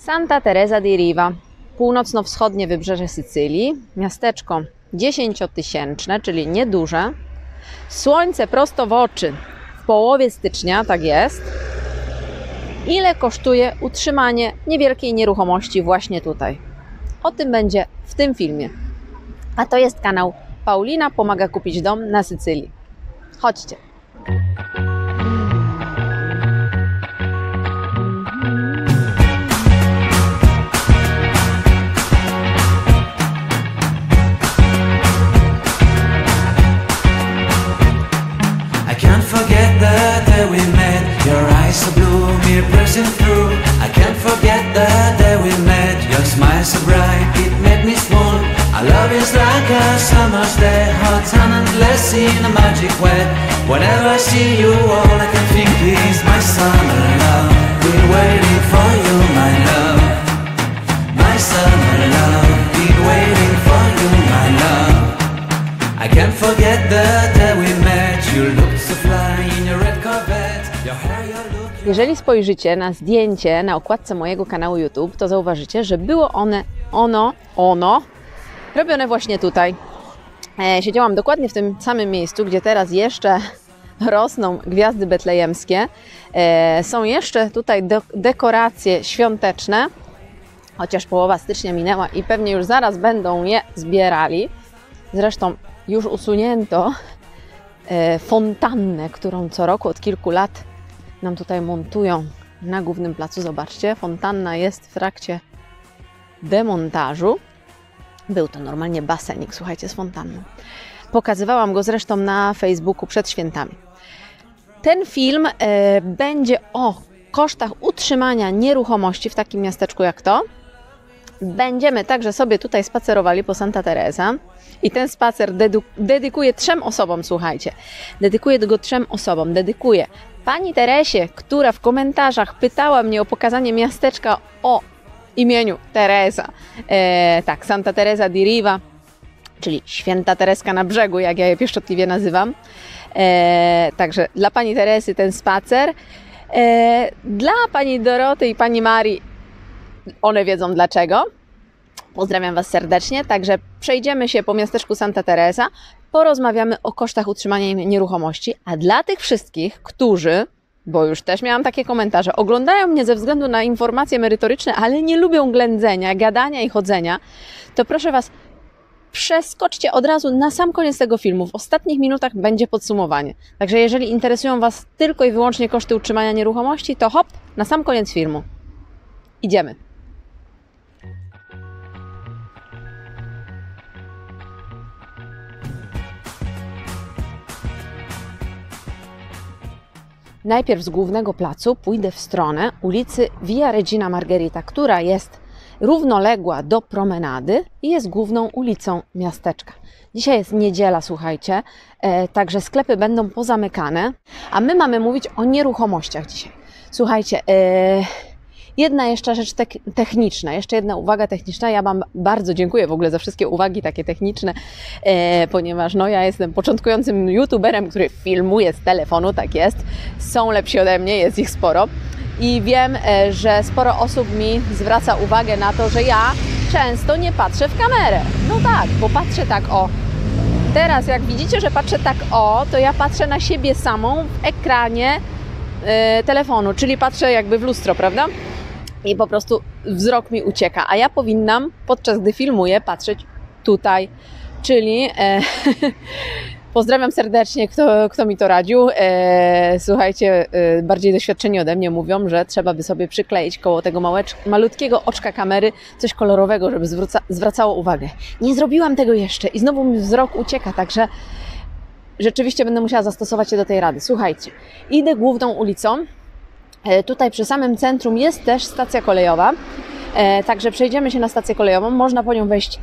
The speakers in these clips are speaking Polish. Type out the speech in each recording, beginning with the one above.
Santa Teresa di Riva, północno-wschodnie wybrzeże Sycylii, miasteczko 10-tysięczne, czyli nieduże. Słońce prosto w oczy w połowie stycznia, tak jest. Ile kosztuje utrzymanie niewielkiej nieruchomości właśnie tutaj? O tym będzie w tym filmie. A to jest kanał Paulina pomaga kupić dom na Sycylii. Chodźcie. Your eyes so blue, me pressing through. I can't forget the day we met. Your smile so bright, it made me swoon. Our love is like a summer's day, hot and endless in a magic way. Whenever I see you, all I can think is my summer love. Been waiting for you, my love. My summer love. Been waiting for you, my love. I can't forget the day we met. You looked so fly in your red Corvette. Your hair, your look. Jeżeli spojrzycie na zdjęcie na okładce mojego kanału YouTube, to zauważycie, że było ono robione właśnie tutaj. Siedziałam dokładnie w tym samym miejscu, gdzie teraz jeszcze rosną gwiazdy betlejemskie. Są jeszcze tutaj dekoracje świąteczne, chociaż połowa stycznia minęła i pewnie już zaraz będą je zbierali. Zresztą już usunięto fontannę, którą co roku od kilku lat nam tutaj montują na głównym placu. Zobaczcie, fontanna jest w trakcie demontażu. Był to normalnie basenik, słuchajcie, z fontanną. Pokazywałam go zresztą na Facebooku przed świętami. Ten film będzie o kosztach utrzymania nieruchomości w takim miasteczku jak to. Będziemy także sobie tutaj spacerowali po Santa Teresa i ten spacer dedykuję 3 osobom, słuchajcie. Dedykuję go 3 osobom. Dedykuję pani Teresie, która w komentarzach pytała mnie o pokazanie miasteczka o imieniu Teresa. Tak, Santa Teresa di Riva, czyli Święta Tereska na brzegu, jak ja je pieszczotliwie nazywam. Także dla pani Teresy ten spacer. Dla pani Doroty i pani Marii, one wiedzą dlaczego. Pozdrawiam Was serdecznie. Także przejdziemy się po miasteczku Santa Teresa, porozmawiamy o kosztach utrzymania nieruchomości, a dla tych wszystkich, którzy, bo już też miałam takie komentarze, oglądają mnie ze względu na informacje merytoryczne, ale nie lubią ględzenia, gadania i chodzenia, to proszę Was, przeskoczcie od razu na sam koniec tego filmu. W ostatnich minutach będzie podsumowanie. Także jeżeli interesują Was tylko i wyłącznie koszty utrzymania nieruchomości, to hop, na sam koniec filmu. Idziemy. Najpierw z głównego placu pójdę w stronę ulicy Via Regina Margherita, która jest równoległa do promenady i jest główną ulicą miasteczka. Dzisiaj jest niedziela, słuchajcie, także sklepy będą pozamykane, a my mamy mówić o nieruchomościach dzisiaj. Słuchajcie, jedna jeszcze rzecz techniczna, jeszcze jedna uwaga techniczna. Ja Wam bardzo dziękuję w ogóle za wszystkie uwagi takie techniczne, ponieważ no, ja jestem początkującym youtuberem, który filmuje z telefonu, tak jest. Są lepsi ode mnie, jest ich sporo. I wiem, że sporo osób mi zwraca uwagę na to, że ja często nie patrzę w kamerę. No tak, bo patrzę tak o. Teraz jak widzicie, że patrzę tak o, to ja patrzę na siebie samą w ekranie telefonu, czyli patrzę jakby w lustro, prawda? I po prostu wzrok mi ucieka, a ja powinnam, podczas gdy filmuję, patrzeć tutaj, czyli pozdrawiam serdecznie, kto mi to radził. Słuchajcie, bardziej doświadczeni ode mnie mówią, że trzeba by sobie przykleić koło tego malutkiego oczka kamery coś kolorowego, żeby zwracało uwagę. Nie zrobiłam tego jeszcze i znowu mi wzrok ucieka, także rzeczywiście będę musiała zastosować się do tej rady. Słuchajcie, idę główną ulicą. Tutaj przy samym centrum jest też stacja kolejowa, także przejdziemy się na stację kolejową, można po nią wejść,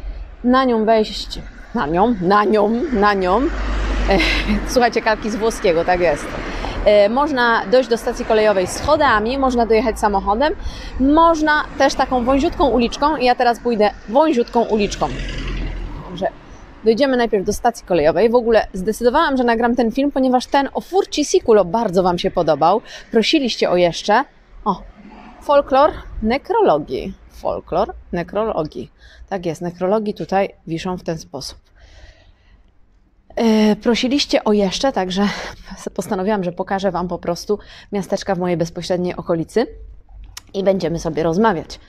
na nią. Słuchajcie, kalki z włoskiego, tak jest. Można dojść do stacji kolejowej schodami, można dojechać samochodem, można też taką wąziutką uliczką i ja teraz pójdę wąziutką uliczką. Także dojdziemy najpierw do stacji kolejowej. W ogóle zdecydowałam, że nagram ten film, ponieważ ten o Furci Siculo bardzo Wam się podobał. Prosiliście o jeszcze. O, Folklor nekrologii. Folklor nekrologii. Tak jest, nekrologii tutaj wiszą w ten sposób. Prosiliście o jeszcze, także postanowiłam, że pokażę Wam po prostu miasteczka w mojej bezpośredniej okolicy i będziemy sobie rozmawiać.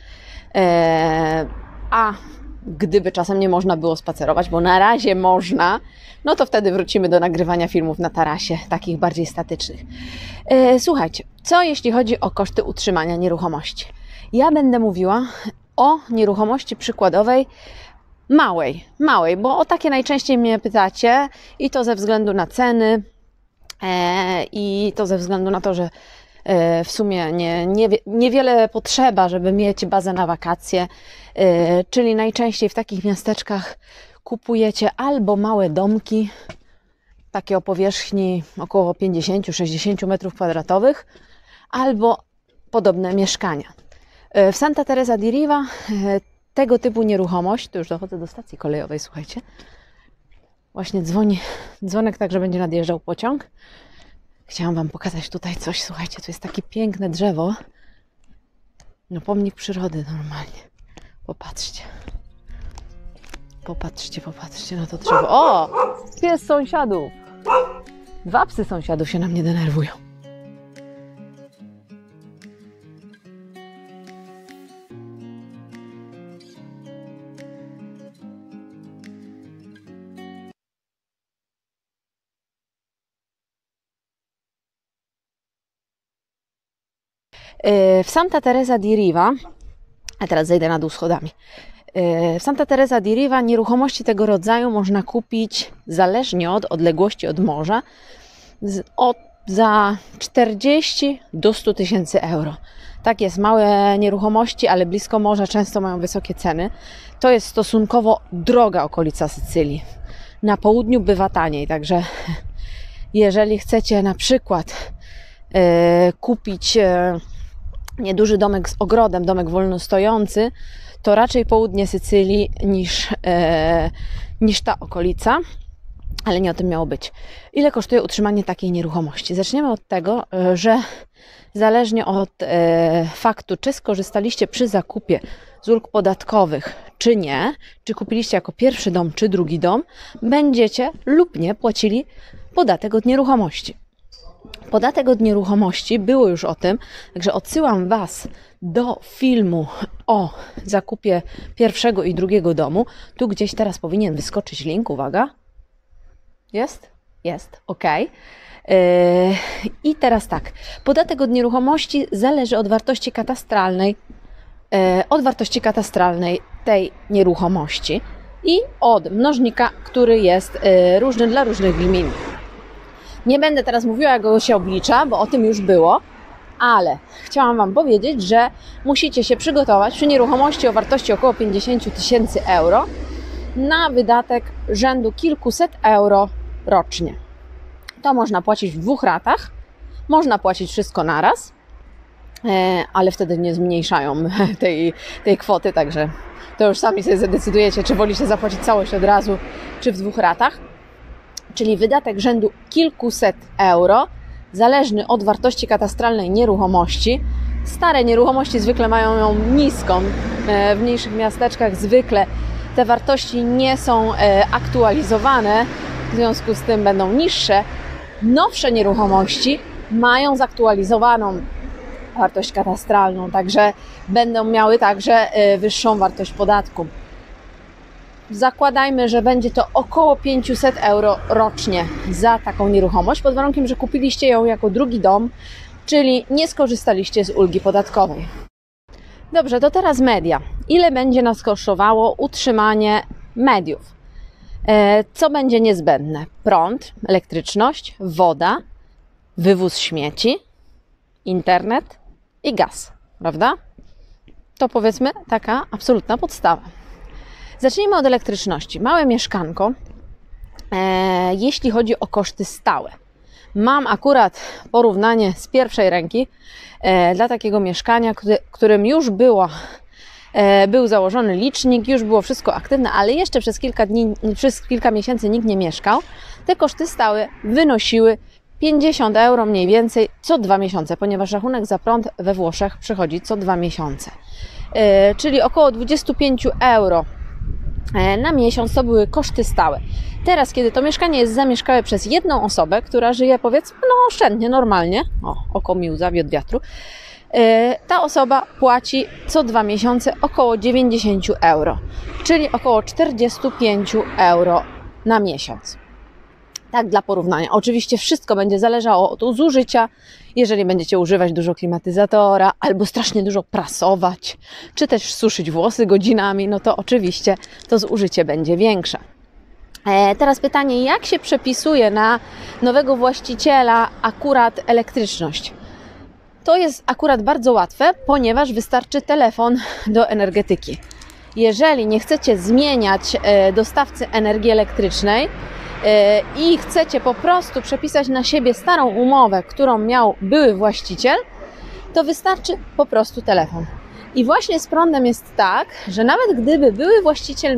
A gdyby czasem nie można było spacerować, bo na razie można, no to wtedy wrócimy do nagrywania filmów na tarasie, takich bardziej statycznych. Słuchajcie, co jeśli chodzi o koszty utrzymania nieruchomości? Ja będę mówiła o nieruchomości przykładowej małej, bo o takie najczęściej mnie pytacie i to ze względu na ceny i to ze względu na to, że w sumie niewiele potrzeba, żeby mieć bazę na wakacje, czyli najczęściej w takich miasteczkach kupujecie albo małe domki, takie o powierzchni około 50-60 m2, albo podobne mieszkania. W Santa Teresa di Riva tego typu nieruchomość, to już dochodzę do stacji kolejowej, słuchajcie, właśnie dzwoni dzwonek, tak że będzie nadjeżdżał pociąg. Chciałam Wam pokazać tutaj coś, słuchajcie, to jest takie piękne drzewo, no pomnik przyrody normalnie, popatrzcie na to drzewo. O! Pies sąsiadów! 2 psy sąsiadów się na mnie denerwują. W Santa Teresa di Riva, a teraz zejdę na dół schodami, w Santa Teresa di Riva nieruchomości tego rodzaju można kupić zależnie od odległości od morza za 40 do 100 tysięcy euro. Tak jest, małe nieruchomości, ale blisko morza często mają wysokie ceny. To jest stosunkowo droga okolica Sycylii. Na południu bywa taniej, także jeżeli chcecie na przykład kupić nieduży domek z ogrodem, domek wolnostojący, to raczej południe Sycylii niż ta okolica, ale nie o tym miało być. Ile kosztuje utrzymanie takiej nieruchomości? Zaczniemy od tego, że zależnie od faktu, czy skorzystaliście przy zakupie z ulg podatkowych, czy nie, czy kupiliście jako pierwszy dom, czy drugi dom, będziecie lub nie płacili podatek od nieruchomości. Podatek od nieruchomości, było już o tym, także odsyłam Was do filmu o zakupie pierwszego i drugiego domu. Tu gdzieś teraz powinien wyskoczyć link, uwaga. Jest? Jest, ok. I teraz tak, podatek od nieruchomości zależy od wartości katastralnej tej nieruchomości i od mnożnika, który jest różny dla różnych gmin. Nie będę teraz mówiła, jak go się oblicza, bo o tym już było, ale chciałam Wam powiedzieć, że musicie się przygotować przy nieruchomości o wartości około 50 tysięcy euro na wydatek rzędu kilkuset euro rocznie. To można płacić w 2 ratach, można płacić wszystko naraz, ale wtedy nie zmniejszają tej kwoty, także to już sami sobie zadecydujecie, czy wolicie zapłacić całość od razu, czy w 2 ratach. Czyli wydatek rzędu kilkuset euro, zależny od wartości katastralnej nieruchomości. Stare nieruchomości zwykle mają ją niską. W mniejszych miasteczkach zwykle te wartości nie są aktualizowane, w związku z tym będą niższe. Nowsze nieruchomości mają zaktualizowaną wartość katastralną, także będą miały także wyższą wartość podatku. Zakładajmy, że będzie to około 500 euro rocznie za taką nieruchomość, pod warunkiem, że kupiliście ją jako drugi dom, czyli nie skorzystaliście z ulgi podatkowej. Dobrze, to teraz media. Ile będzie nas kosztowało utrzymanie mediów? Co będzie niezbędne? Prąd, elektryczność, woda, wywóz śmieci, internet i gaz, prawda? To powiedzmy taka absolutna podstawa. Zacznijmy od elektryczności. Małe mieszkanko, jeśli chodzi o koszty stałe. Mam akurat porównanie z pierwszej ręki dla takiego mieszkania, którym już był założony licznik, już było wszystko aktywne, ale jeszcze przez kilka miesięcy nikt nie mieszkał. Te koszty stałe wynosiły 50 euro mniej więcej co 2 miesiące, ponieważ rachunek za prąd we Włoszech przychodzi co 2 miesiące. Czyli około 25 euro na miesiąc to były koszty stałe. Teraz, kiedy to mieszkanie jest zamieszkałe przez jedną osobę, która żyje powiedzmy oszczędnie, normalnie, oko mi łza od wiatru, ta osoba płaci co 2 miesiące około 90 euro, czyli około 45 euro na miesiąc. Tak dla porównania. Oczywiście wszystko będzie zależało od zużycia. Jeżeli będziecie używać dużo klimatyzatora albo strasznie dużo prasować, czy też suszyć włosy godzinami, no to oczywiście to zużycie będzie większe. Teraz pytanie, jak się przepisuje na nowego właściciela akurat elektryczność? To jest akurat bardzo łatwe, ponieważ wystarczy telefon do energetyki. Jeżeli nie chcecie zmieniać dostawcy energii elektrycznej i chcecie po prostu przepisać na siebie starą umowę, którą miał były właściciel, to wystarczy po prostu telefon. I właśnie z prądem jest tak, że nawet gdyby były właściciel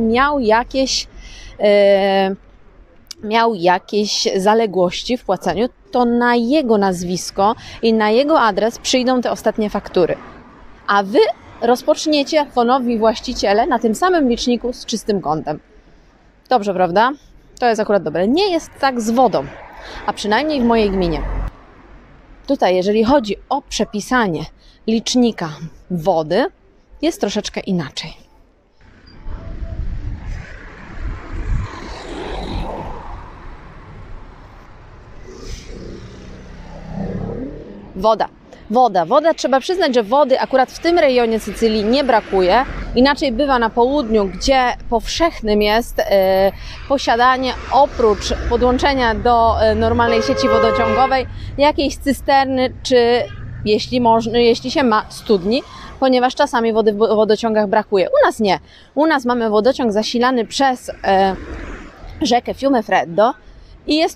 miał jakieś zaległości w płaceniu, to na jego nazwisko i na jego adres przyjdą te ostatnie faktury. A Wy rozpoczniecie jako nowi właściciele na tym samym liczniku z czystym kontem. Dobrze, prawda? To jest akurat dobre. Nie jest tak z wodą, a przynajmniej w mojej gminie. Tutaj, jeżeli chodzi o przepisanie licznika wody, jest troszeczkę inaczej. Woda. Trzeba przyznać, że wody akurat w tym rejonie Sycylii nie brakuje. Inaczej bywa na południu, gdzie powszechnym jest posiadanie oprócz podłączenia do normalnej sieci wodociągowej jakiejś cysterny, czy jeśli się ma studni, ponieważ czasami wody w wodociągach brakuje. U nas nie. U nas mamy wodociąg zasilany przez rzekę Fiumefreddo i jest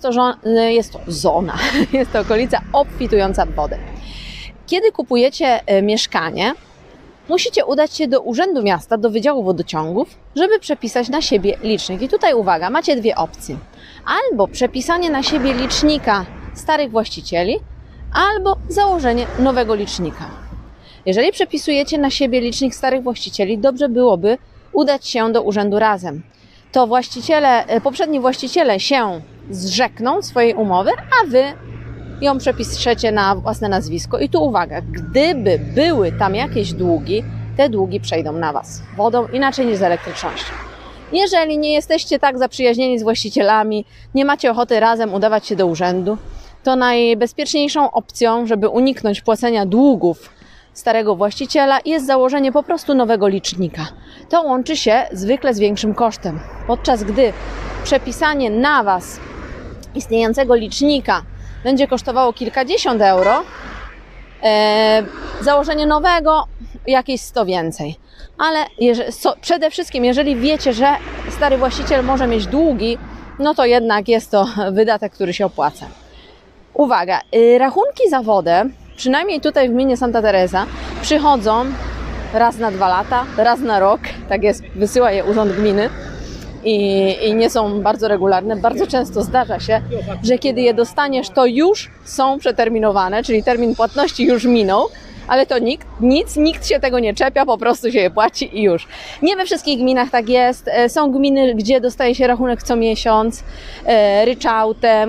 to okolica obfitująca w wodę. Kiedy kupujecie mieszkanie, musicie udać się do Urzędu Miasta, do Wydziału Wodociągów, żeby przepisać na siebie licznik. I tutaj uwaga, macie dwie opcje. Albo przepisanie na siebie licznika starych właścicieli, albo założenie nowego licznika. Jeżeli przepisujecie na siebie licznik starych właścicieli, dobrze byłoby udać się do urzędu razem. To poprzedni właściciele się zrzekną swojej umowy, a Wy ją przepiszecie na własne nazwisko. I tu uwaga, gdyby były tam jakieś długi, te długi przejdą na Was wodą, inaczej niż z elektrycznością. Jeżeli nie jesteście tak zaprzyjaźnieni z właścicielami, nie macie ochoty razem udawać się do urzędu, to najbezpieczniejszą opcją, żeby uniknąć płacenia długów starego właściciela, jest założenie po prostu nowego licznika. To łączy się zwykle z większym kosztem, podczas gdy przepisanie na Was istniejącego licznika będzie kosztowało kilkadziesiąt euro, założenie nowego jakieś 100 więcej. Ale przede wszystkim, jeżeli wiecie, że stary właściciel może mieć długi, no to jednak jest to wydatek, który się opłaca. Uwaga, rachunki za wodę, przynajmniej tutaj w gminie Santa Teresa, przychodzą raz na 2 lata, raz na rok, tak jest, wysyła je urząd gminy i nie są bardzo regularne. Bardzo często zdarza się, że kiedy je dostaniesz, to już są przeterminowane, czyli termin płatności już minął, ale to nikt się tego nie czepia, po prostu się je płaci i już. Nie we wszystkich gminach tak jest. Są gminy, gdzie dostaje się rachunek co miesiąc, ryczałtem.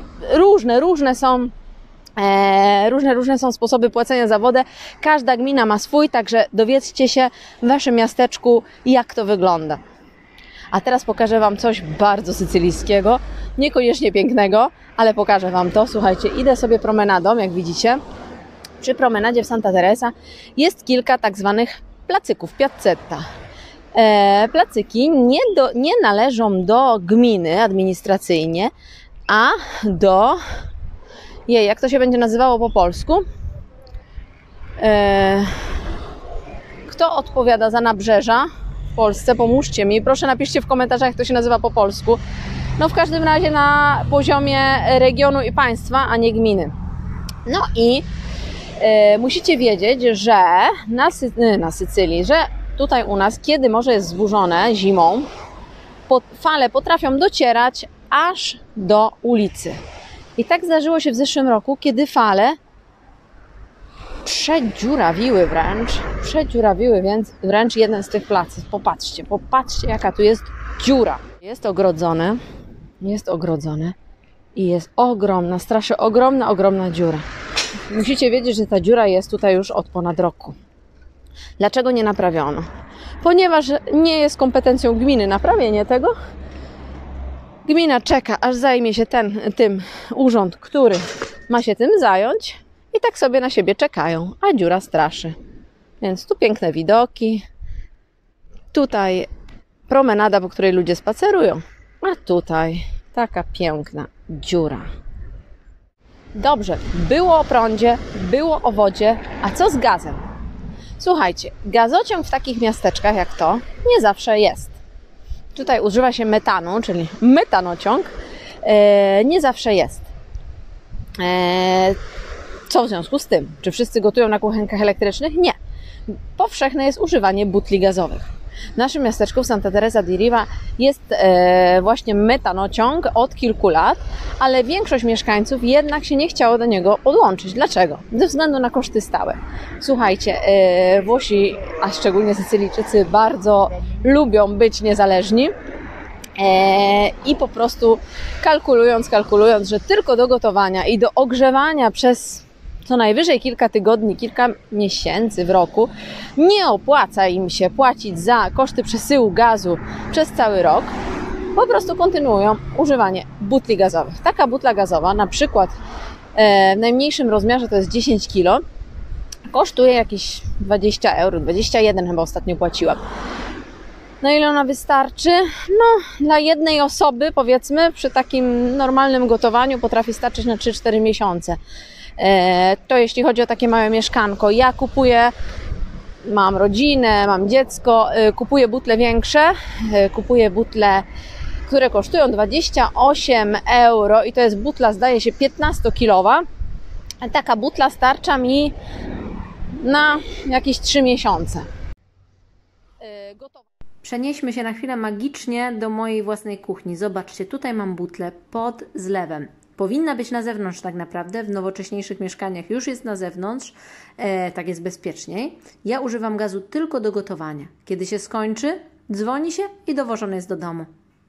Różne są sposoby płacenia za wodę. Każda gmina ma swój, także dowiedzcie się w Waszym miasteczku, jak to wygląda. A teraz pokażę Wam coś bardzo sycylijskiego, niekoniecznie pięknego, ale pokażę Wam to. Słuchajcie, idę sobie promenadą, jak widzicie. Przy promenadzie w Santa Teresa jest kilka tak zwanych placyków, piazzetta. Placyki nie należą do gminy administracyjnie, a do... jak to się będzie nazywało po polsku? Kto odpowiada za nabrzeża w Polsce? Pomóżcie mi. Proszę, napiszcie w komentarzach, jak to się nazywa po polsku. No w każdym razie na poziomie regionu i państwa, a nie gminy. No i musicie wiedzieć, że na Sycylii, że tutaj u nas, kiedy morze jest wzburzone zimą, fale potrafią docierać aż do ulicy. I tak zdarzyło się w zeszłym roku, kiedy fale przedziurawiły wręcz jeden z tych placów. Popatrzcie, jaka tu jest dziura. Jest ogrodzone i jest ogromna, strasznie ogromna dziura. Musicie wiedzieć, że ta dziura jest tutaj już od ponad roku. Dlaczego nie naprawiono? Ponieważ nie jest kompetencją gminy naprawienie tego. Gmina czeka, aż zajmie się tym urząd, który ma się tym zająć, i tak sobie na siebie czekają, a dziura straszy. Więc tu piękne widoki, tutaj promenada, po której ludzie spacerują, a tutaj taka piękna dziura. Dobrze, było o prądzie, było o wodzie, a co z gazem? Słuchajcie, gazociąg w takich miasteczkach jak to nie zawsze jest. Tutaj używa się metanu, czyli metanociąg, nie zawsze jest. Co w związku z tym? Czy wszyscy gotują na kuchenkach elektrycznych? Nie. Powszechne jest używanie butli gazowych. W naszym miasteczku w Santa Teresa di Riva jest właśnie metanociąg od kilku lat, ale większość mieszkańców jednak się nie chciało do niego podłączyć. Dlaczego? Ze względu na koszty stałe. Słuchajcie, Włosi, a szczególnie Sycylijczycy, bardzo lubią być niezależni. I po prostu kalkulując, że tylko do gotowania i do ogrzewania przez co najwyżej kilka tygodni, kilka miesięcy w roku nie opłaca im się płacić za koszty przesyłu gazu przez cały rok, po prostu kontynuują używanie butli gazowych. Taka butla gazowa, na przykład w najmniejszym rozmiarze to jest 10 kg, kosztuje jakieś 20 euro, 21 chyba ostatnio płaciłam. Na ile ona wystarczy? No, dla jednej osoby, powiedzmy, przy takim normalnym gotowaniu potrafi starczyć na 3-4 miesiące. To jeśli chodzi o takie małe mieszkanko. Ja kupuję, mam rodzinę, mam dziecko, kupuję butle większe, kupuję butle, które kosztują 28 euro i to jest butla, zdaje się, 15-kilowa. Taka butla starcza mi na jakieś 3 miesiące. Przenieśmy się na chwilę magicznie do mojej własnej kuchni. Zobaczcie, tutaj mam butlę pod zlewem. Powinna być na zewnątrz tak naprawdę, w nowocześniejszych mieszkaniach już jest na zewnątrz, tak jest bezpieczniej. Ja używam gazu tylko do gotowania. Kiedy się skończy, dzwoni się i dowożony jest do domu.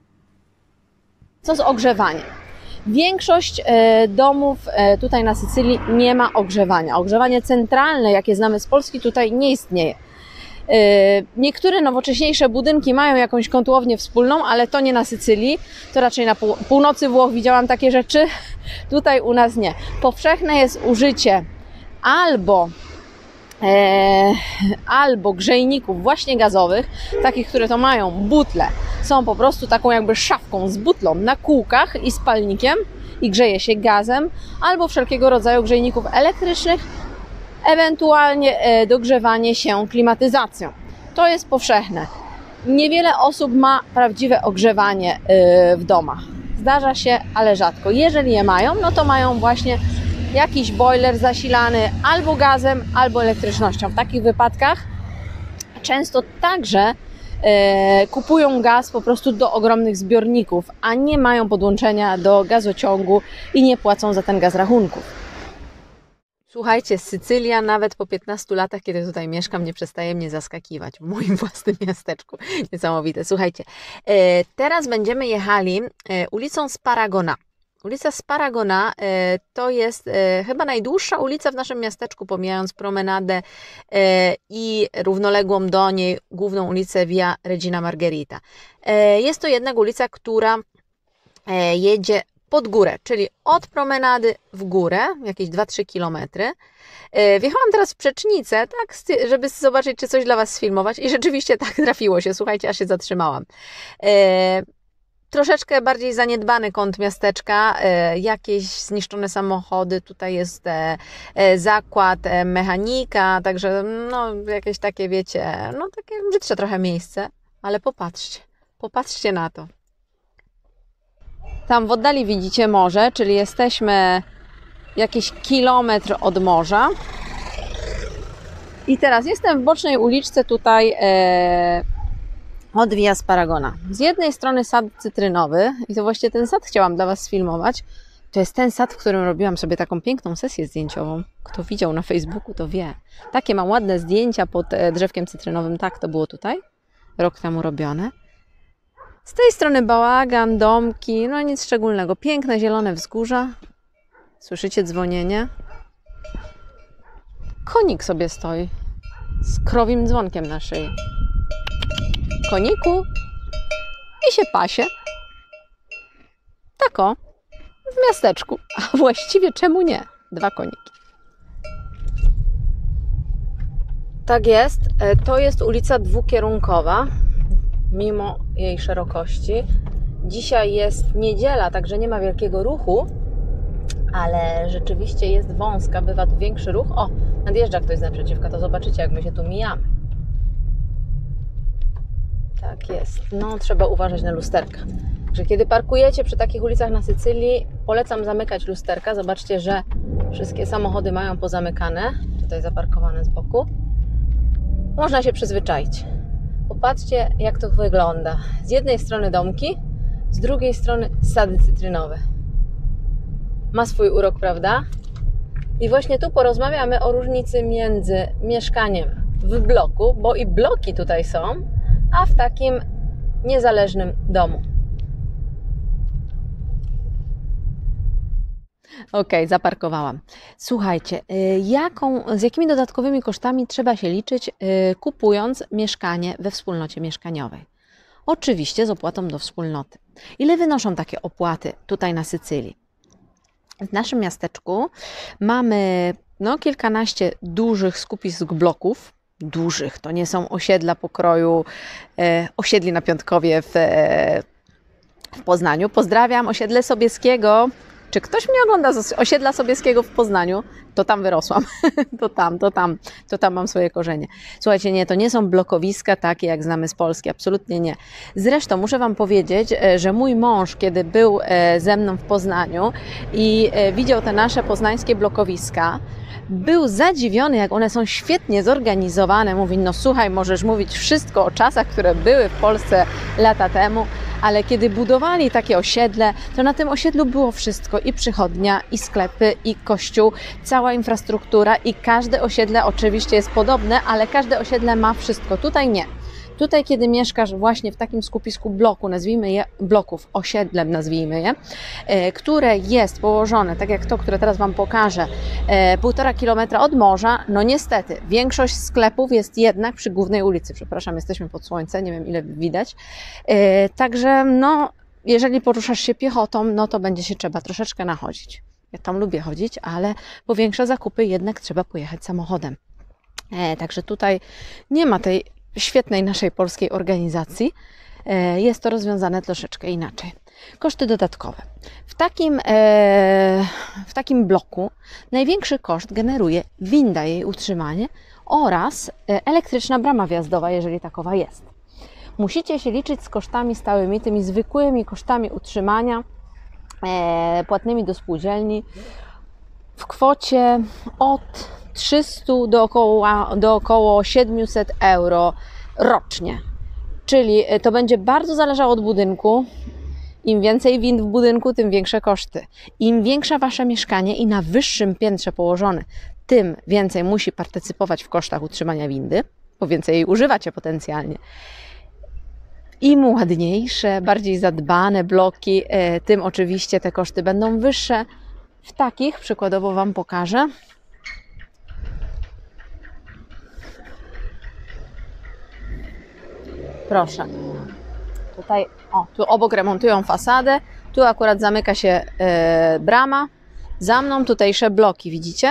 Co z ogrzewaniem? Większość domów tutaj na Sycylii nie ma ogrzewania. Ogrzewanie centralne, jakie znamy z Polski, tutaj nie istnieje. Niektóre nowocześniejsze budynki mają jakąś kotłownię wspólną, ale to nie na Sycylii, to raczej na północy Włoch widziałam takie rzeczy, tutaj u nas nie. Powszechne jest użycie albo grzejników właśnie gazowych, takich, które to mają butle, są po prostu taką jakby szafką z butlą na kółkach i spalnikiem i grzeje się gazem, albo wszelkiego rodzaju grzejników elektrycznych, ewentualnie dogrzewanie się klimatyzacją. To jest powszechne. Niewiele osób ma prawdziwe ogrzewanie w domach. Zdarza się, ale rzadko. Jeżeli je mają, no to mają właśnie jakiś boiler zasilany albo gazem, albo elektrycznością. W takich wypadkach często także kupują gaz po prostu do ogromnych zbiorników, a nie mają podłączenia do gazociągu i nie płacą za ten gaz rachunków. Słuchajcie, Sycylia nawet po 15 latach, kiedy tutaj mieszkam, nie przestaje mnie zaskakiwać w moim własnym miasteczku. Niesamowite. Słuchajcie, teraz będziemy jechali ulicą Sparagona. Ulica Sparagona to jest chyba najdłuższa ulica w naszym miasteczku, pomijając promenadę i równoległą do niej główną ulicę Via Regina Margherita. Jest to jednak ulica, która jedzie pod górę, czyli od promenady w górę, jakieś 2-3 km. Wjechałam teraz w Przecznicę, tak, żeby zobaczyć, czy coś dla Was sfilmować i rzeczywiście tak trafiło się, słuchajcie, aż się zatrzymałam. Troszeczkę bardziej zaniedbany kąt miasteczka, jakieś zniszczone samochody, tutaj jest zakład mechanika, także no jakieś takie, wiecie, no takie brzydsze trochę miejsce, ale popatrzcie na to. Tam w oddali widzicie morze, czyli jesteśmy jakiś kilometr od morza. I teraz jestem w bocznej uliczce tutaj od Via Sparagona. Z jednej strony sad cytrynowy i to właśnie ten sad chciałam dla Was sfilmować. To jest ten sad, w którym robiłam sobie taką piękną sesję zdjęciową. Kto widział na Facebooku, to wie. Takie mam ładne zdjęcia pod drzewkiem cytrynowym. Tak, to było tutaj. Rok temu robione. Z tej strony bałagan, domki, no nic szczególnego. Piękne, zielone wzgórza. Słyszycie dzwonienie? Konik sobie stoi z krowim dzwonkiem na szyi. Koniku i się pasie. Tako, w miasteczku. A właściwie czemu nie? 2 koniki. Tak jest. To jest ulica dwukierunkowa, mimo jej szerokości. Dzisiaj jest niedziela, także nie ma wielkiego ruchu, ale rzeczywiście jest wąska, bywa tu większy ruch. O, nadjeżdża ktoś z naprzeciwka, to zobaczycie, jak my się tu mijamy. Tak jest. No, trzeba uważać na lusterka. Że kiedy parkujecie przy takich ulicach na Sycylii, polecam zamykać lusterka. Zobaczcie, że wszystkie samochody mają pozamykane. Tutaj zaparkowane z boku. Można się przyzwyczaić. Popatrzcie, jak to wygląda. Z jednej strony domki, z drugiej strony sady cytrynowe. Ma swój urok, prawda? I właśnie tu porozmawiamy o różnicy między mieszkaniem w bloku, bo i bloki tutaj są, a w takim niezależnym domu. Okej, zaparkowałam. Słuchajcie, z jakimi dodatkowymi kosztami trzeba się liczyć, kupując mieszkanie we wspólnocie mieszkaniowej? Oczywiście z opłatą do wspólnoty. Ile wynoszą takie opłaty tutaj na Sycylii? W naszym miasteczku mamy kilkanaście dużych skupisk bloków. Dużych, to nie są osiedla pokroju osiedli na Piątkowie w Poznaniu. Pozdrawiam osiedle Sobieskiego. Czy ktoś mnie ogląda z osiedla Sobieskiego w Poznaniu? To tam wyrosłam. To tam mam swoje korzenie. Słuchajcie, nie, to nie są blokowiska takie, jak znamy z Polski. Absolutnie nie. Zresztą muszę Wam powiedzieć, że mój mąż, kiedy był ze mną w Poznaniu i widział te nasze poznańskie blokowiska, był zadziwiony, jak one są świetnie zorganizowane. Mówi, no słuchaj, możesz mówić wszystko o czasach, które były w Polsce lata temu, ale kiedy budowali takie osiedle, to na tym osiedlu było wszystko. I przychodnia, i sklepy, i kościół, cała infrastruktura i każde osiedle oczywiście jest podobne, ale każde osiedle ma wszystko. Tutaj nie. Tutaj, kiedy mieszkasz właśnie w takim skupisku bloku, nazwijmy je bloków, osiedlem nazwijmy je, które jest położone, tak jak to, które teraz Wam pokażę, 1,5 kilometra od morza, no niestety, większość sklepów jest jednak przy głównej ulicy. Przepraszam, jesteśmy pod słońce, nie wiem ile widać. Także no, jeżeli poruszasz się piechotą, no to będzie się trzeba troszeczkę nachodzić. Ja tam lubię chodzić, ale po większe zakupy jednak trzeba pojechać samochodem. Także tutaj nie ma tej świetnej naszej polskiej organizacji. Jest to rozwiązane troszeczkę inaczej. Koszty dodatkowe. W takim bloku największy koszt generuje winda, jej utrzymanie oraz elektryczna brama wjazdowa, jeżeli takowa jest. Musicie się liczyć z kosztami stałymi, tymi zwykłymi kosztami utrzymania płatnymi do spółdzielni w kwocie od 300 do około 700 euro rocznie. Czyli to będzie bardzo zależało od budynku. Im więcej wind w budynku, tym większe koszty. Im większe Wasze mieszkanie i na wyższym piętrze położone, tym więcej musi partycypować w kosztach utrzymania windy, bo więcej jej używacie potencjalnie. Im ładniejsze, bardziej zadbane bloki, tym oczywiście te koszty będą wyższe. W takich, przykładowo Wam pokażę, proszę, tutaj, tu obok remontują fasadę, tu akurat zamyka się brama, za mną tutejsze bloki, widzicie?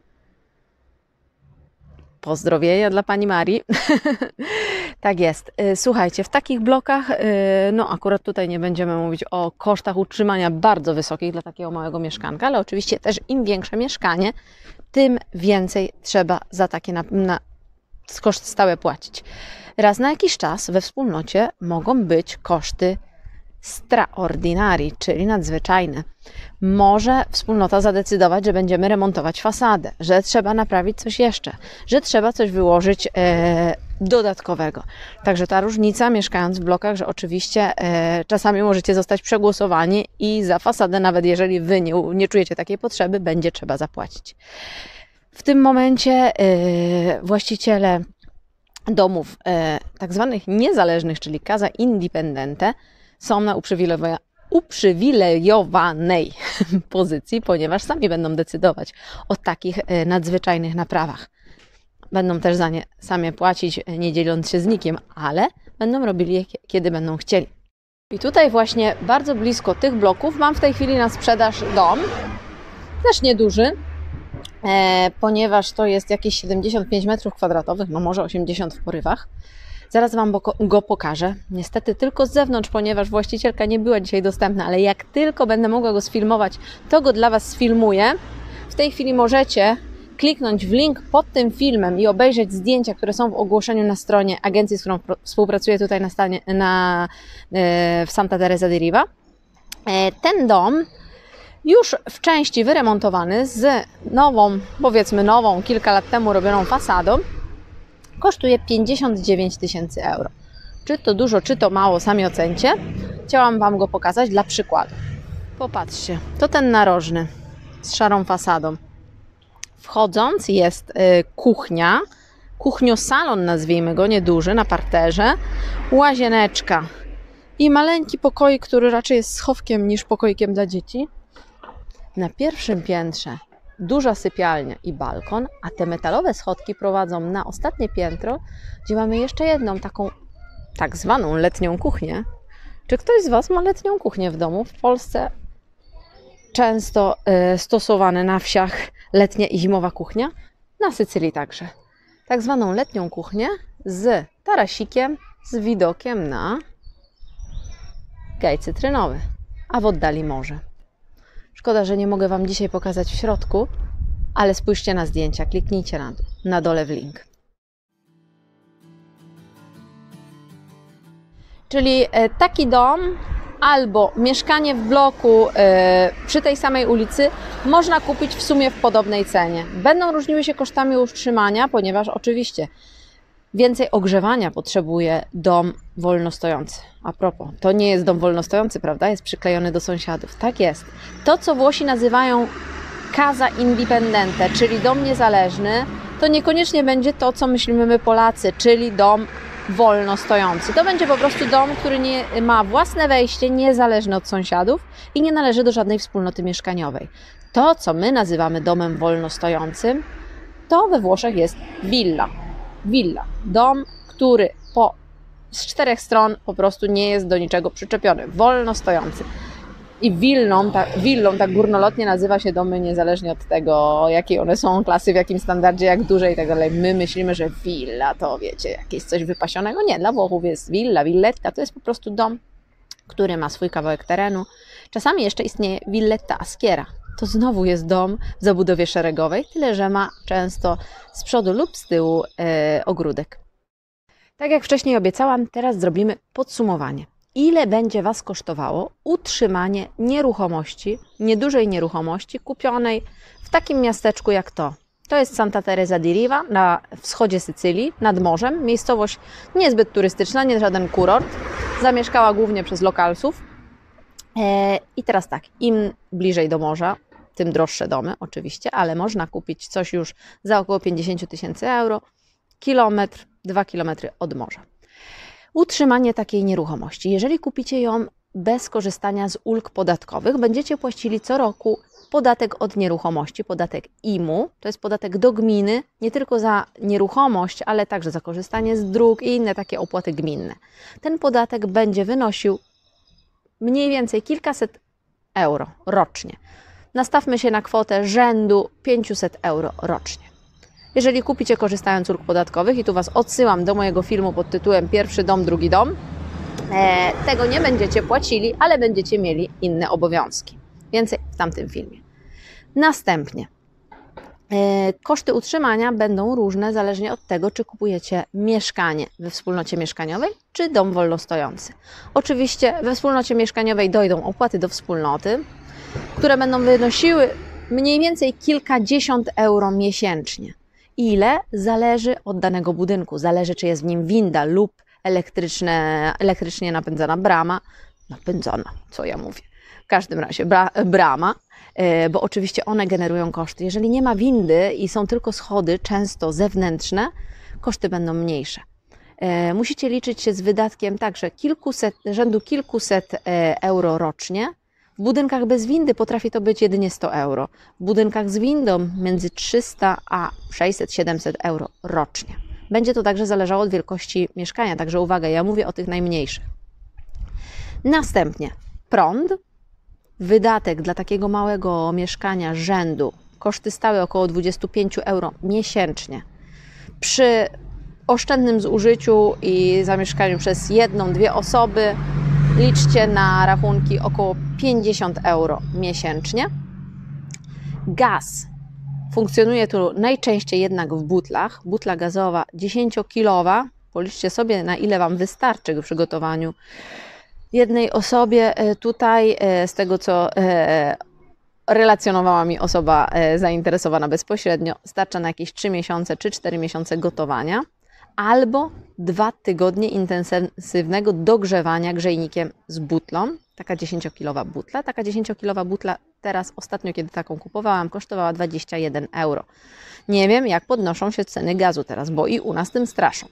Pozdrowienia dla Pani Marii. Tak jest. Słuchajcie, w takich blokach, no akurat tutaj nie będziemy mówić o kosztach utrzymania bardzo wysokich dla takiego małego mieszkanka, ale oczywiście też im większe mieszkanie, tym więcej trzeba za takie koszt stałe płacić. Raz na jakiś czas we wspólnocie mogą być koszty straordinary, czyli nadzwyczajne, może wspólnota zadecydować, że będziemy remontować fasadę, że trzeba naprawić coś jeszcze, że trzeba coś wyłożyć dodatkowego. Także ta różnica, mieszkając w blokach, że oczywiście czasami możecie zostać przegłosowani i za fasadę, nawet jeżeli Wy nie czujecie takiej potrzeby, będzie trzeba zapłacić. W tym momencie właściciele domów tak zwanych niezależnych, czyli casa indipendente, są na uprzywilejowanej pozycji, ponieważ sami będą decydować o takich nadzwyczajnych naprawach. Będą też za nie sami płacić, nie dzieląc się z nikim, ale będą robili je, kiedy będą chcieli. I tutaj właśnie bardzo blisko tych bloków mam w tej chwili na sprzedaż dom, też nieduży, ponieważ to jest jakieś 75 m2, no może 80 w porywach. Zaraz Wam go pokażę. Niestety tylko z zewnątrz, ponieważ właścicielka nie była dzisiaj dostępna, ale jak tylko będę mogła go sfilmować, to go dla Was sfilmuję. W tej chwili możecie kliknąć w link pod tym filmem i obejrzeć zdjęcia, które są w ogłoszeniu na stronie agencji, z którą współpracuję tutaj w Santa Teresa di Riva. Ten dom już w części wyremontowany z nową, powiedzmy nową, kilka lat temu robioną fasadą, kosztuje 59 000 euro. Czy to dużo, czy to mało, sami ocencie. Chciałam Wam go pokazać dla przykładu. Popatrzcie, to ten narożny z szarą fasadą. Wchodząc jest kuchnia, kuchniosalon nazwijmy go, nieduży, na parterze, łazieneczka i maleńki pokoik, który raczej jest schowkiem niż pokoikiem dla dzieci. Na pierwszym piętrze duża sypialnia i balkon, a te metalowe schodki prowadzą na ostatnie piętro, gdzie mamy jeszcze jedną taką tak zwaną letnią kuchnię. Czy ktoś z Was ma letnią kuchnię w domu? W Polsce często stosowane na wsiach letnia i zimowa kuchnia, na Sycylii także. Tak zwaną letnią kuchnię z tarasikiem, z widokiem na gaj cytrynowy, a w oddali morze. Szkoda, że nie mogę Wam dzisiaj pokazać w środku, ale spójrzcie na zdjęcia, kliknijcie na dole w link. Czyli taki dom albo mieszkanie w bloku przy tej samej ulicy można kupić w sumie w podobnej cenie. Będą różniły się kosztami utrzymania, ponieważ oczywiście więcej ogrzewania potrzebuje dom wolnostojący. A propos, to nie jest dom wolnostojący, prawda? Jest przyklejony do sąsiadów. Tak jest. To, co Włosi nazywają casa indipendente, czyli dom niezależny, to niekoniecznie będzie to, co myślimy my Polacy, czyli dom wolno stojący. To będzie po prostu dom, który nie ma własne wejście, niezależne od sąsiadów i nie należy do żadnej wspólnoty mieszkaniowej. To, co my nazywamy domem wolno stojącym, to we Włoszech jest villa. Villa. Dom, który z 4 stron po prostu nie jest do niczego przyczepiony. Wolno stojący. I willą tak górnolotnie nazywa się domy niezależnie od tego, jakie one są klasy, w jakim standardzie, jak duże i tak dalej. My myślimy, że villa to wiecie, jakieś coś wypasionego. Nie, dla Włochów jest villa, villetta, to jest po prostu dom, który ma swój kawałek terenu. Czasami jeszcze istnieje villetta a schiera. To znowu jest dom w zabudowie szeregowej, tyle że ma często z przodu lub z tyłu ogródek. Tak jak wcześniej obiecałam, teraz zrobimy podsumowanie. Ile będzie Was kosztowało utrzymanie nieruchomości, niedużej nieruchomości kupionej w takim miasteczku jak to? To jest Santa Teresa di Riva na wschodzie Sycylii, nad morzem. Miejscowość niezbyt turystyczna, nie żaden kurort. Zamieszkała głównie przez lokalsów. I teraz tak, im bliżej do morza, tym droższe domy oczywiście, ale można kupić coś już za około 50 000 euro, kilometr, 2 kilometry od morza. Utrzymanie takiej nieruchomości. Jeżeli kupicie ją bez korzystania z ulg podatkowych, będziecie płacili co roku podatek od nieruchomości, podatek IMU, to jest podatek do gminy, nie tylko za nieruchomość, ale także za korzystanie z dróg i inne takie opłaty gminne. Ten podatek będzie wynosił mniej więcej kilkaset euro rocznie. Nastawmy się na kwotę rzędu 500 euro rocznie. Jeżeli kupicie korzystając z ulg podatkowych, i tu Was odsyłam do mojego filmu pod tytułem Pierwszy dom, drugi dom, tego nie będziecie płacili, ale będziecie mieli inne obowiązki. Więcej w tamtym filmie. Następnie, Koszty utrzymania będą różne zależnie od tego, czy kupujecie mieszkanie we wspólnocie mieszkaniowej, czy dom wolnostojący. Oczywiście we wspólnocie mieszkaniowej dojdą opłaty do wspólnoty, które będą wynosiły mniej więcej kilkadziesiąt euro miesięcznie. Ile? Zależy od danego budynku. Zależy, czy jest w nim winda lub elektrycznie napędzana brama. Napędzana, co ja mówię. W każdym razie brama, bo oczywiście one generują koszty. Jeżeli nie ma windy i są tylko schody, często zewnętrzne, koszty będą mniejsze. Musicie liczyć się z wydatkiem także rzędu kilkuset euro rocznie. W budynkach bez windy potrafi to być jedynie 100 euro. W budynkach z windą między 300 a 600-700 euro rocznie. Będzie to także zależało od wielkości mieszkania, także uwaga, ja mówię o tych najmniejszych. Następnie prąd. Wydatek dla takiego małego mieszkania rzędu, koszty stałe około 25 euro miesięcznie. Przy oszczędnym zużyciu i zamieszkaniu przez 1-2 osoby liczcie na rachunki około 50 euro miesięcznie. Gaz funkcjonuje tu najczęściej jednak w butlach. Butla gazowa 10-kilowa. Policzcie sobie, na ile Wam wystarczy w przygotowaniu jednej osobie. Tutaj z tego, co relacjonowała mi osoba zainteresowana bezpośrednio, starcza na jakieś 3 miesiące czy 4 miesiące gotowania albo 2 tygodnie intensywnego dogrzewania grzejnikiem z butlą. Taka 10-kilowa butla. Taka 10-kilowa butla teraz, ostatnio kiedy taką kupowałam, kosztowała 21 euro. Nie wiem, jak podnoszą się ceny gazu teraz, bo i u nas tym straszą.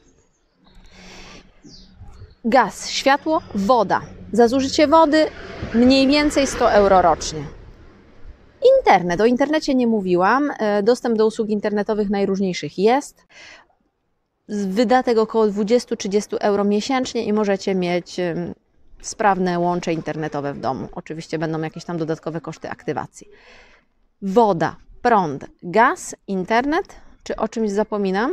Gaz, światło, woda. Za zużycie wody mniej więcej 100 euro rocznie. Internet. O internecie nie mówiłam. Dostęp do usług internetowych najróżniejszych jest. Wydatek około 20-30 euro miesięcznie i możecie mieć sprawne łącze internetowe w domu. Oczywiście będą jakieś tam dodatkowe koszty aktywacji. Woda, prąd, gaz, internet. Czy o czymś zapominam?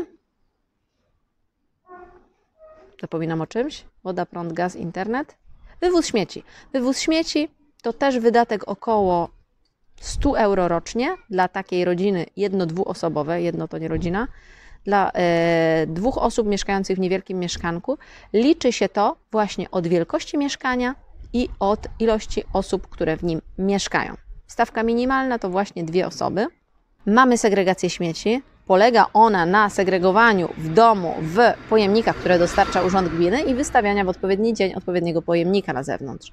Zapominam o czymś? Woda, prąd, gaz, internet. Wywóz śmieci. Wywóz śmieci to też wydatek około 100 euro rocznie dla takiej rodziny 1-2-osobowej, jedno to nie rodzina, dla 2 osób mieszkających w niewielkim mieszkanku. Liczy się to właśnie od wielkości mieszkania i od ilości osób, które w nim mieszkają. Stawka minimalna to właśnie 2 osoby. Mamy segregację śmieci. Polega ona na segregowaniu w domu w pojemnikach, które dostarcza Urząd Gminy i wystawiania w odpowiedni dzień odpowiedniego pojemnika na zewnątrz.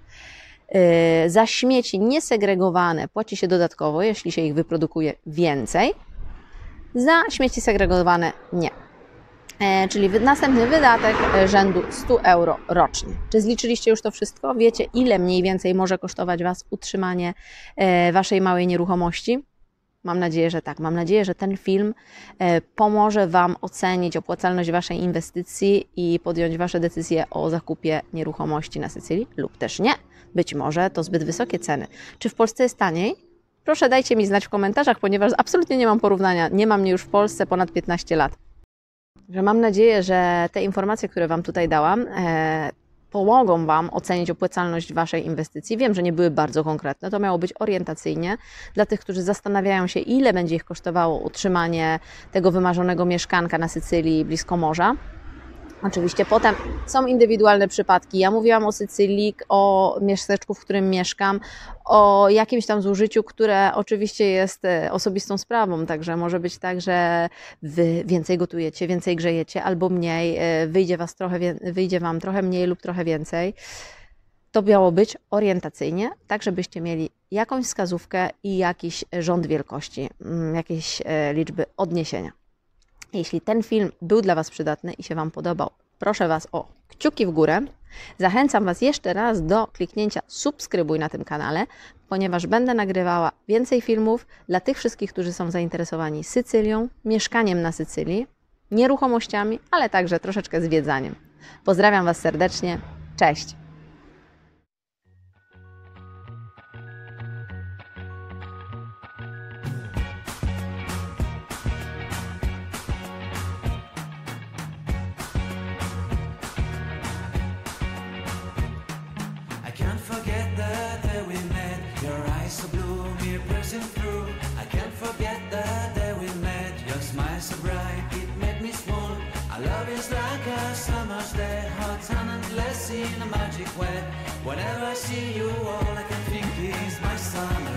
Za śmieci niesegregowane płaci się dodatkowo, jeśli się ich wyprodukuje więcej. Za śmieci segregowane nie. Czyli następny wydatek rzędu 100 euro rocznie. Czy zliczyliście już to wszystko? Wiecie, ile mniej więcej może kosztować Was utrzymanie Waszej małej nieruchomości? Mam nadzieję, że tak. Mam nadzieję, że ten film pomoże Wam ocenić opłacalność Waszej inwestycji i podjąć Wasze decyzje o zakupie nieruchomości na Sycylii lub też nie. Być może to zbyt wysokie ceny. Czy w Polsce jest taniej? Proszę dajcie mi znać w komentarzach, ponieważ absolutnie nie mam porównania. Nie mam mnie już w Polsce ponad 15 lat. Mam nadzieję, że te informacje, które Wam tutaj dałam, pomogą Wam ocenić opłacalność Waszej inwestycji. Wiem, że nie były bardzo konkretne, to miało być orientacyjnie dla tych, którzy zastanawiają się, ile będzie ich kosztowało utrzymanie tego wymarzonego mieszkanka na Sycylii blisko morza. Oczywiście potem są indywidualne przypadki. Ja mówiłam o Sycylii, o miasteczku, w którym mieszkam, o jakimś tam zużyciu, które oczywiście jest osobistą sprawą, także może być tak, że Wy więcej gotujecie, więcej grzejecie albo mniej, wyjdzie Wam trochę mniej lub trochę więcej. To miało być orientacyjnie, tak żebyście mieli jakąś wskazówkę i jakiś rząd wielkości, jakieś liczby odniesienia. Jeśli ten film był dla Was przydatny i się Wam podobał, proszę Was o kciuki w górę. Zachęcam Was jeszcze raz do kliknięcia subskrybuj na tym kanale, ponieważ będę nagrywała więcej filmów dla tych wszystkich, którzy są zainteresowani Sycylią, mieszkaniem na Sycylii, nieruchomościami, ale także troszeczkę zwiedzaniem. Pozdrawiam Was serdecznie. Cześć! Can't forget the day we met. Your eyes so blue, me pressing through. I can't forget the day we met. it wet. Whenever I see you, all I can think is my summer